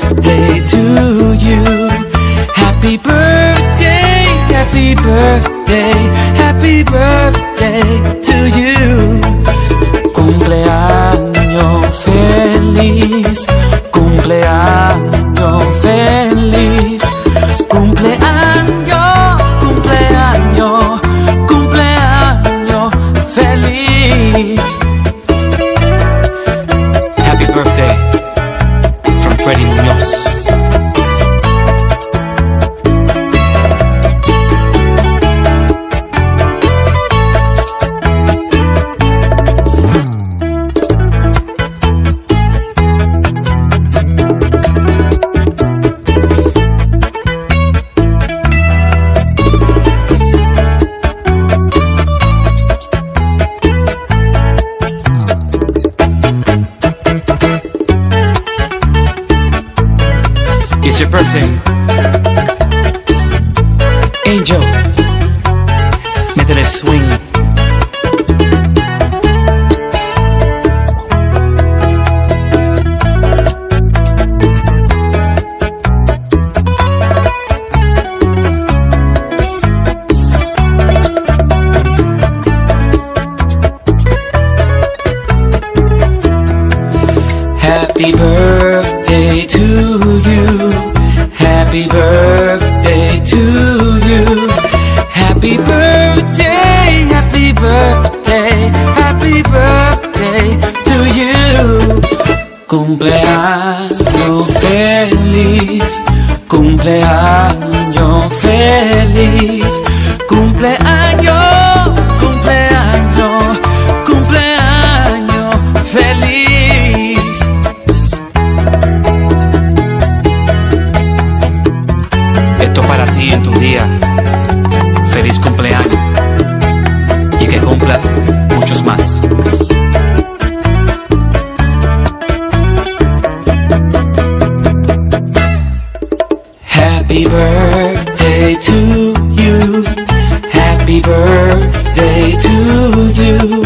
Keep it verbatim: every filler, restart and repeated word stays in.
birthday to you. Happy birthday, happy birthday, happy birthday to you. Cumpleaños feliz, cumpleaños feliz, cumpleaños, cumpleaños, cumpleaños feliz. Happy birthday from Freddy Muñoz. It's your birthday, Angel. Métele swing. Happy birthday to you. Happy birthday to you. Happy birthday, happy birthday, happy birthday to you. Cumpleaños feliz, cumpleaños feliz, cumpleaños, cumpleaños, cumpleaños feliz. Esto para ti en tu día. Feliz cumpleaños y que cumpla muchos más. Happy birthday to you. Happy birthday to you.